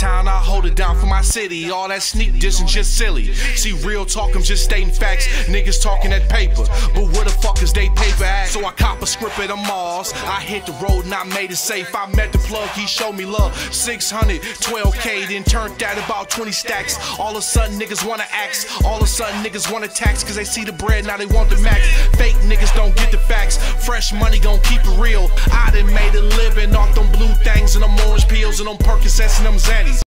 town, I hold it down for my city. All that sneak dissing just silly. See, real talk, I'm just stating facts. Niggas talking that paper, but where the fuck is they paper at? So I cop a script at a Mars. I hit the road and I made it safe. I met the plug, he showed me love. 612K, then turned that about 20 stacks. All of a sudden niggas wanna axe. All of a sudden niggas wanna tax, cause they see the bread, now they want the max. Fake niggas don't get the facts. Fresh money gon' keep it real. I done made a living off them blue things and them orange pills and them Percocets and them Xannies.